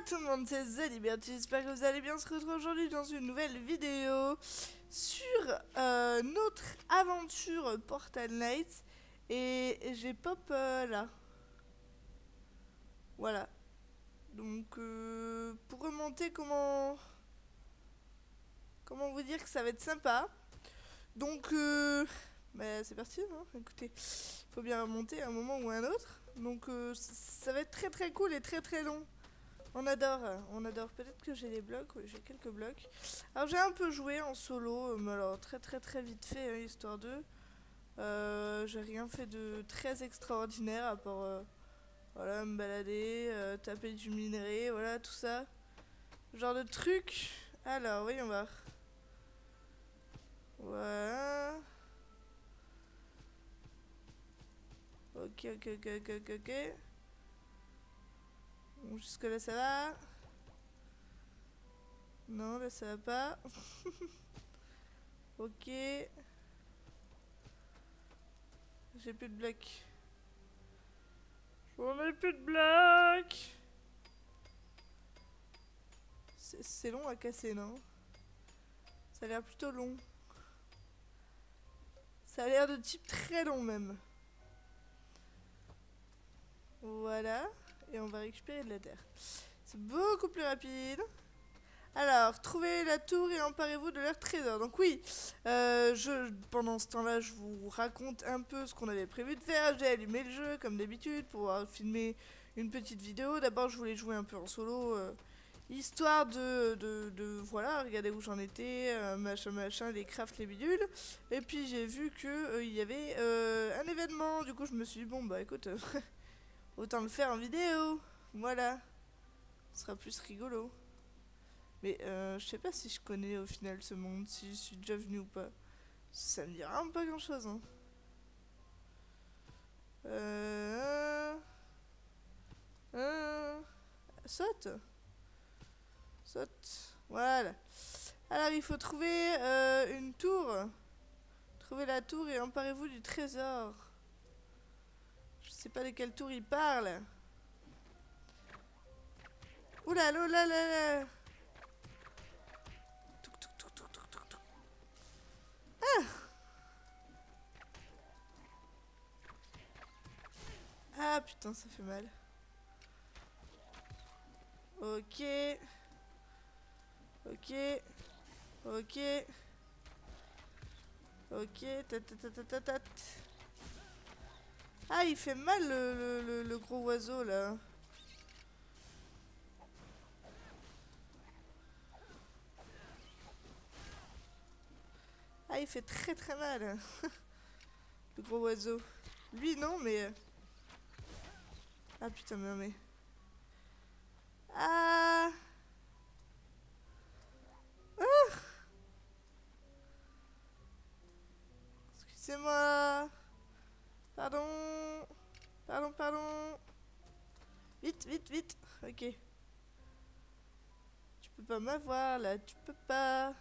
tout le monde, c'est Zaliberty, j'espère que vous allez bien. On se retrouve aujourd'hui dans une nouvelle vidéo sur notre aventure Portal Knights. Et j'ai pop là. Voilà. Donc pour remonter, comment vous dire que ça va être sympa. Donc bah, c'est parti, hein. Écoutez, il faut bien remonter à un moment ou à un autre. Donc ça va être très très cool et très très long. On adore, on adore. Peut-être que j'ai des blocs, oui, j'ai quelques blocs. Alors j'ai un peu joué en solo, mais alors très très très vite fait, hein, histoire de. J'ai rien fait de très extraordinaire à part voilà, me balader, taper du minerai, voilà tout ça. Genre de truc. Alors voyons voir. Voilà. Ok, ok, ok, ok, ok, ok. Bon, jusque là ça va. Non, là ça va pas. Ok. J'ai plus de blocs. J'en ai plus de blocs. C'est long à casser, non? Ça a l'air plutôt long. Ça a l'air de type très long même. Voilà. Et on va récupérer de la terre. C'est beaucoup plus rapide. Alors, trouvez la tour et emparez-vous de leur trésor. Donc oui, pendant ce temps-là, je vous raconte un peu ce qu'on avait prévu de faire. J'ai allumé le jeu, comme d'habitude, pour pouvoir filmer une petite vidéo. D'abord, je voulais jouer un peu en solo, histoire voilà, regardez où j'en étais, machin, les crafts, les bidules. Et puis, j'ai vu que il y avait un événement. Du coup, je me suis dit, bon, bah écoute, autant le faire en vidéo. Voilà, ce sera plus rigolo. Mais je sais pas si je connais au final ce monde, si je suis déjà venu ou pas. Ça me dit vraiment pas grand chose. Hein. Euh, euh, saute. Saute. Voilà. Alors il faut trouver une tour. Trouvez la tour et emparez-vous du trésor. Je sais pas de quelle tour il parle. Oula, là, là, là, là. Ah putain, ça fait mal. Ok. Ok. Ok. Ok. Ta. Ah, il fait mal le gros oiseau là. Ah, il fait très très mal. Le gros oiseau. Lui non, mais... Ah putain, mais... Ah, ah, excusez-moi. Pardon. Pardon. Vite, vite, vite. Ok. Tu peux pas m'avoir là, tu peux pas.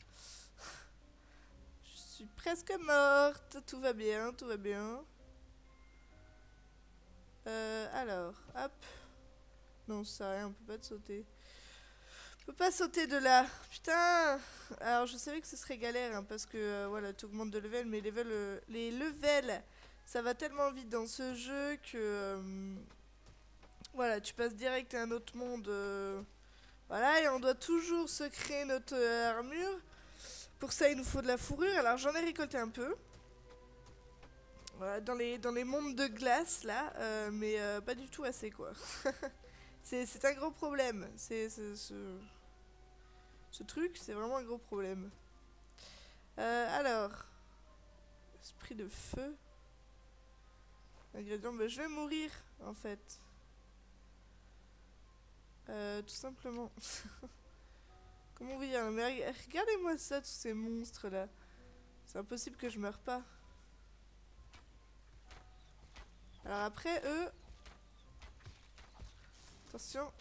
Je suis presque morte. Tout va bien, tout va bien. Alors, hop. Non, ça sert à rien, on peut pas te sauter. On peut pas sauter de là. Putain. Alors, je savais que ce serait galère, hein, parce que, voilà, tu augmentes de level, mais les levels, ça va tellement vite dans ce jeu que... voilà, tu passes direct à un autre monde. Voilà, et on doit toujours se créer notre armure. Pour ça, il nous faut de la fourrure. Alors, j'en ai récolté un peu. Voilà, dans les mondes de glace, là. Mais pas du tout assez, quoi. C'est un gros problème. Ce truc, c'est vraiment un gros problème. Alors, esprit de feu. Ingrédient, bah, je vais mourir, en fait. Tout simplement. Comment vous dire? Mais regardez-moi ça, tous ces monstres là. C'est impossible que je meure pas. Alors après, eux... Attention.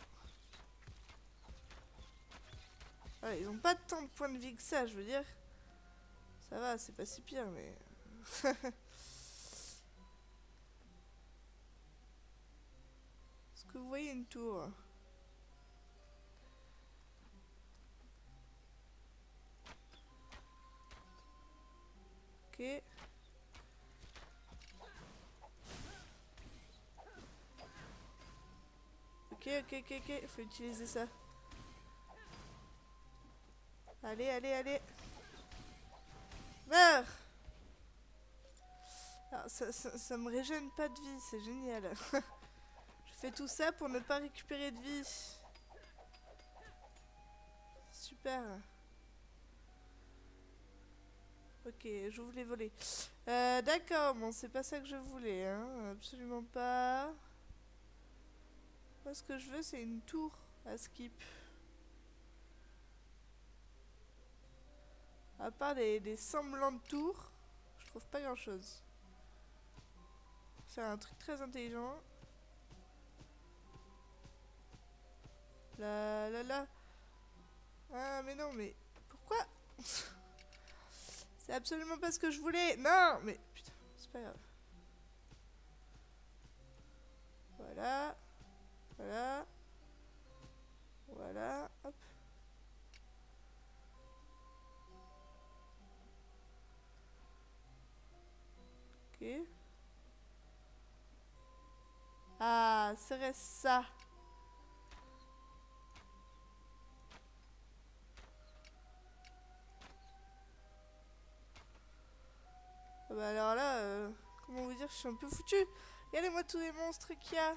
Voilà, ils ont pas tant de points de vie que ça, je veux dire. Ça va, c'est pas si pire, mais... Est-ce que vous voyez une tour? Ok. Ok. Faut utiliser ça. Allez. Meurs! Alors, ça me régène pas de vie, c'est génial. Je fais tout ça pour ne pas récupérer de vie. Super. Ok, j'ouvre les volets. D'accord, bon, c'est pas ça que je voulais, hein. Absolument pas. Moi, ce que je veux, c'est une tour à skip. À part des semblants de tours, je trouve pas grand chose. C'est un truc très intelligent. Là. Ah, mais non, mais pourquoi? C'est absolument pas ce que je voulais. Non, mais putain, c'est pas grave. Voilà. Hop. Ok. Ah, serait ça. Ah bah alors là, comment vous dire, je suis un peu foutue. Regardez-moi tous les monstres qu'il y a.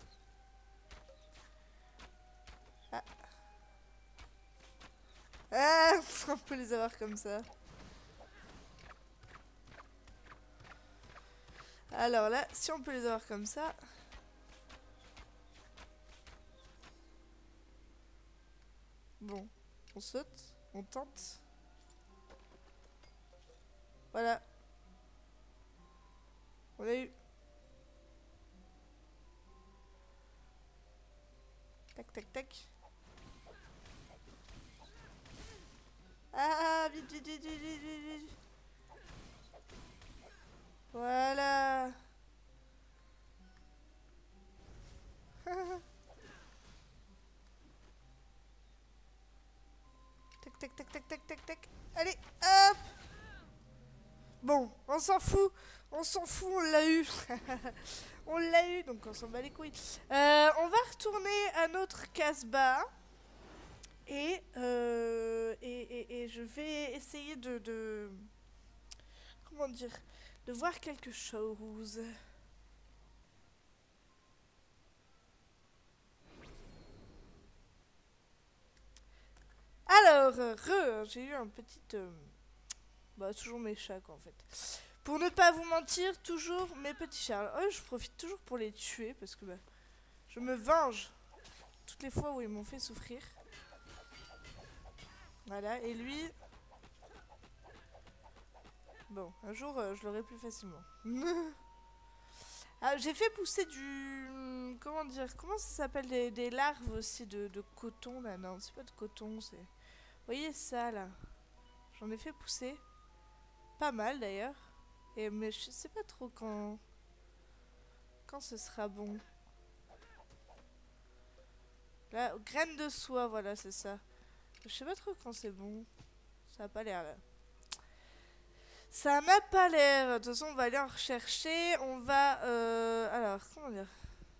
Ah, on peut les avoir comme ça. Alors là, si on peut les avoir comme ça... Bon, on saute, on tente. Voilà. On a eu. Tac. Ah, vite. Voilà. Tac. Allez, hop. Bon, on s'en fout, on l'a eu. On l'a eu, donc on s'en bat les couilles. On va retourner à notre casse-bas. Et je vais essayer de... Comment dire? De voir quelque chose. Alors, j'ai eu un petit... bah, toujours mes chats, quoi, en fait. Pour ne pas vous mentir, toujours mes petits chats. Alors, je profite toujours pour les tuer, parce que bah, je me venge toutes les fois où ils m'ont fait souffrir. Voilà, et lui... Bon, un jour, je l'aurai plus facilement. Ah, j'ai fait pousser du... Comment dire? Comment ça s'appelle des larves aussi de coton, là? Non, c'est pas de coton, c'est... Vous voyez ça, là? J'en ai fait pousser. Pas mal, d'ailleurs. Mais je sais pas trop quand ce sera bon. Là, graines de soie, voilà, c'est ça. Je sais pas trop quand c'est bon. Ça a pas l'air, là. Ça n'a pas l'air. De toute façon, on va aller en rechercher. On va... alors, comment dire?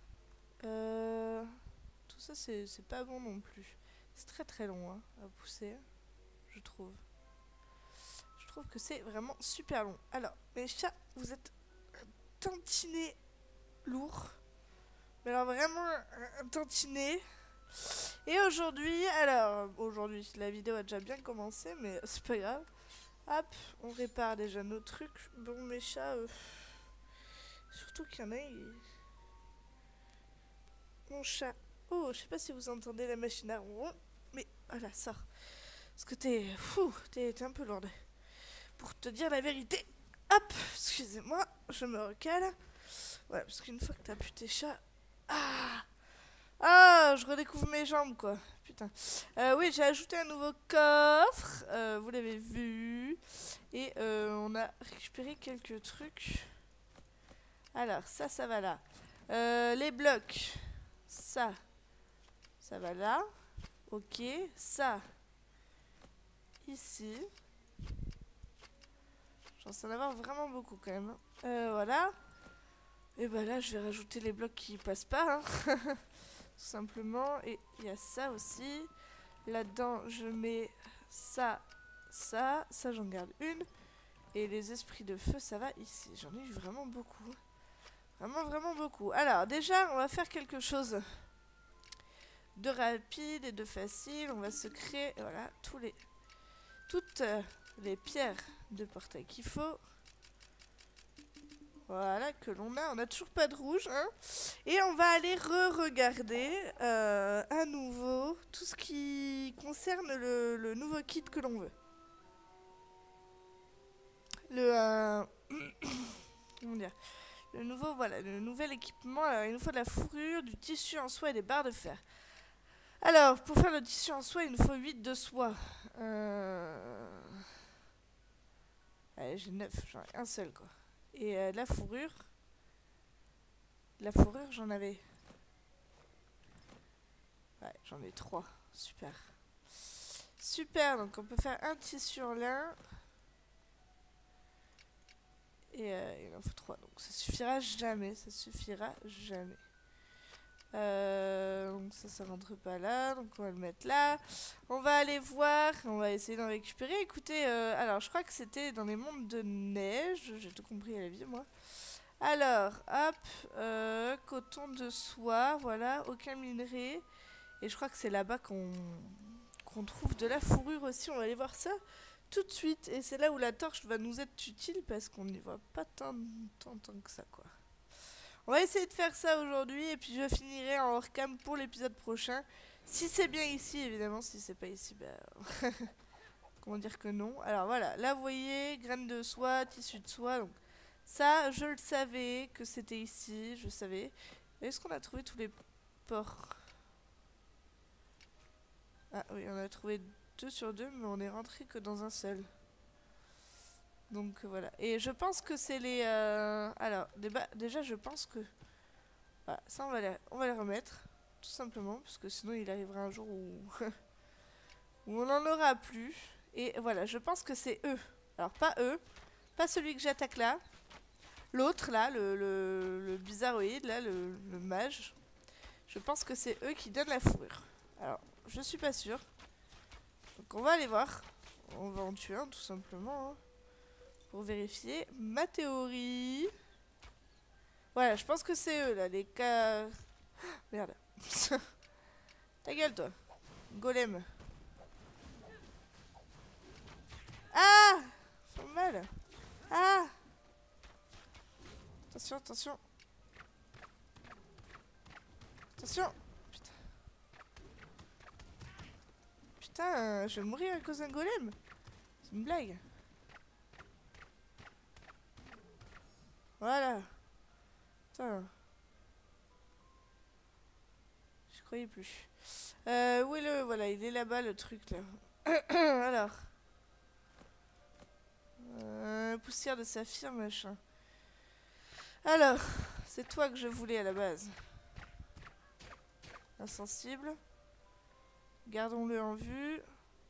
Tout ça, c'est pas bon non plus. C'est très long hein, à pousser, je trouve. Je trouve que c'est vraiment super long. Alors, mes chats, vous êtes un tantinet lourd. Mais alors vraiment un tantinet. Et aujourd'hui, la vidéo a déjà bien commencé, mais c'est pas grave. Hop, on répare déjà nos trucs. Bon, mes chats, surtout qu'il y en a, Mon chat. Oh, je sais pas si vous entendez la machine à ronron. Mais voilà, sort. Parce que t'es un peu lourde. Pour te dire la vérité. Hop, excusez-moi, je me recale. Ouais, parce qu'une fois que t'as pu tes chats... Ah, je redécouvre mes jambes, quoi. Putain. Oui, j'ai ajouté un nouveau coffre. Vous l'avez vu. Et on a récupéré quelques trucs. Alors, ça va là. Les blocs. Ça va là. Ok, ça ici. pense en avoir vraiment beaucoup quand même. Voilà. Et bah là, je vais rajouter les blocs qui passent pas. Hein. Tout simplement. Et il y a ça aussi. Là-dedans, je mets ça, ça. Ça, j'en garde une. Et les esprits de feu, ça va ici. J'en ai eu vraiment beaucoup. Vraiment, vraiment beaucoup. Alors, déjà, on va faire quelque chose de rapide et de facile. On va se créer, voilà, toutes les pierres de portail qu'il faut. Voilà, que l'on a. On n'a toujours pas de rouge. Hein. Et on va aller re-regarder à nouveau tout ce qui concerne le nouveau kit que l'on veut. Comment dire, le nouvel équipement. Alors, il nous faut de la fourrure, du tissu en soie et des barres de fer. Alors, pour faire le tissu en soie, il nous faut 8 de soie. Allez, j'ai 9, j'en ai un seul quoi. Et la fourrure. La fourrure, j'en avais. Ouais, j'en ai 3. Super. Super, donc on peut faire un tissu en lin. Et il en faut 3, donc ça suffira jamais. Ça suffira jamais. Donc ça rentre pas là, donc on va le mettre là. On va aller voir, on va essayer d'en récupérer. Écoutez, alors je crois que c'était dans les mondes de neige. J'ai tout compris à la vie, moi. Alors, hop, coton de soie, voilà, aucun minerai. Et je crois que c'est là-bas qu'on trouve de la fourrure aussi. On va aller voir ça tout de suite. Et c'est là où la torche va nous être utile parce qu'on n'y voit pas tant que ça, quoi. On va essayer de faire ça aujourd'hui et puis je finirai en hors-cam pour l'épisode prochain. Si c'est bien ici, évidemment. Si c'est pas ici, bah... comment dire que non. Alors voilà, là vous voyez, graines de soie, tissu de soie, donc... Ça, je le savais que c'était ici, je savais. Est-ce qu'on a trouvé tous les ports? Ah oui, on a trouvé 2 sur 2, mais on est rentré que dans un seul. Donc voilà. Et je pense que c'est les... Alors, déjà, je pense que... Voilà, ça, on va les remettre. Tout simplement, parce que sinon, il arrivera un jour où... où on n'en aura plus. Et voilà, je pense que c'est eux. Alors, pas eux. Pas celui que j'attaque là. L'autre, là, le bizarroïde, là, le mage. Je pense que c'est eux qui donnent la fourrure. Alors, je suis pas sûre. Donc, on va aller voir. On va en tuer un, tout simplement. Hein, pour vérifier. Ma théorie... Voilà, je pense que c'est eux, là, les cas... Merde. Ta gueule, toi. Golem. Ah! Ils font mal. Ah! Attention, attention. Attention. Putain. Putain, je vais mourir à cause d'un golem. C'est une blague. Voilà. Putain. Je croyais plus. Où est le... Voilà, il est là-bas, le truc, là. Alors. Poussière de saphir, machin. Alors, c'est toi que je voulais à la base. Insensible. Gardons-le en vue.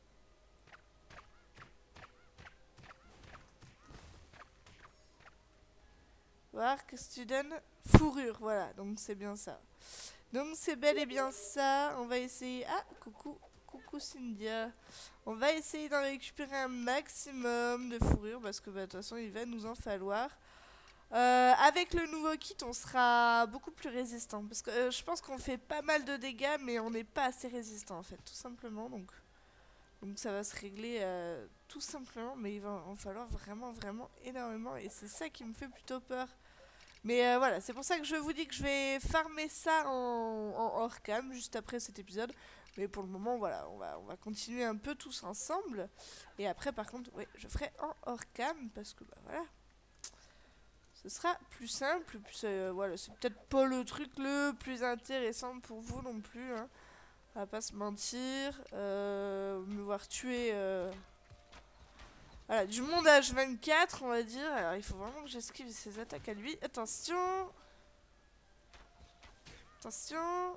Voir, qu'est-ce que tu donnes? Fourrure, voilà, donc c'est bien ça. Donc c'est bel et bien ça. On va essayer... Ah, coucou. Coucou Cynthia. On va essayer d'en récupérer un maximum de fourrure parce que bah, de toute façon il va nous en falloir. Avec le nouveau kit on sera beaucoup plus résistant. Parce que je pense qu'on fait pas mal de dégâts mais on n'est pas assez résistant en fait. Tout simplement. Donc ça va se régler tout simplement. Mais il va en falloir vraiment énormément. Et c'est ça qui me fait plutôt peur. Mais voilà, c'est pour ça que je vous dis que je vais farmer ça en hors cam juste après cet épisode. Mais pour le moment, voilà, on va continuer un peu tous ensemble. Et après, par contre, oui, je ferai en hors cam parce que, bah voilà, ce sera plus simple. Plus, voilà, c'est peut-être pas le truc le plus intéressant pour vous non plus. Hein. On va pas se mentir. Me voir tuer... Voilà, du monde H24, on va dire. Alors, il faut vraiment que j'esquive ses attaques à lui. Attention. Attention.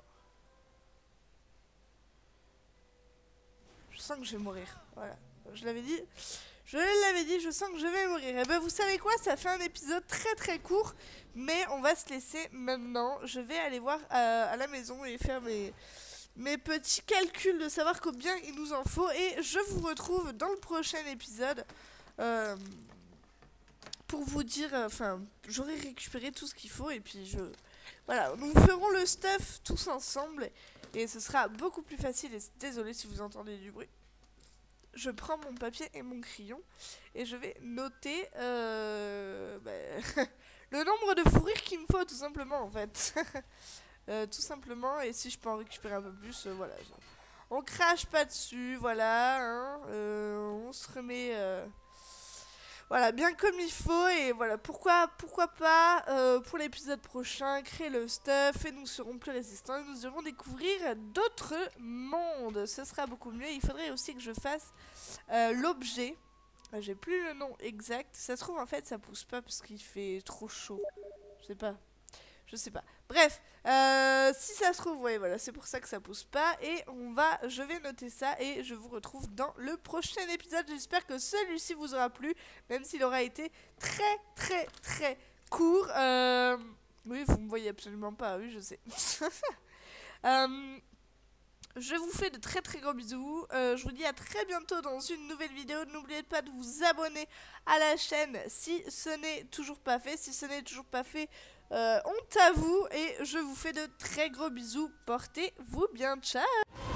Je sens que je vais mourir. Voilà, je l'avais dit. Je l'avais dit, je sens que je vais mourir. Et ben vous savez quoi, ça fait un épisode très très court, mais on va se laisser maintenant. Je vais aller voir à la maison et faire mes petits calculs de savoir combien il nous en faut. Et je vous retrouve dans le prochain épisode pour vous dire, enfin, j'aurai récupéré tout ce qu'il faut et puis voilà, nous ferons le stuff tous ensemble et ce sera beaucoup plus facile. Et désolé si vous entendez du bruit. Je prends mon papier et mon crayon et je vais noter le nombre de fourrures qu'il me faut tout simplement en fait. Tout simplement, et si je peux en récupérer un peu plus, voilà. On crache pas dessus, voilà. Hein, on se remet voilà, bien comme il faut. Et voilà, pourquoi pas pour l'épisode prochain créer le stuff et nous serons plus résistants et nous irons découvrir d'autres mondes. Ce sera beaucoup mieux. Il faudrait aussi que je fasse l'objet. J'ai plus le nom exact. Ça se trouve en fait ça pousse pas parce qu'il fait trop chaud. Je sais pas. Bref, si ça se trouve, ouais, voilà, c'est pour ça que ça pousse pas. Et je vais noter ça et je vous retrouve dans le prochain épisode. J'espère que celui-ci vous aura plu, même s'il aura été très, très, très court. Oui, vous me voyez absolument pas, oui, je sais. Je vous fais de très très gros bisous. Je vous dis à très bientôt dans une nouvelle vidéo. N'oubliez pas de vous abonner à la chaîne si ce n'est toujours pas fait. Si ce n'est toujours pas fait, honte à vous. Et je vous fais de très gros bisous. Portez-vous bien. Ciao!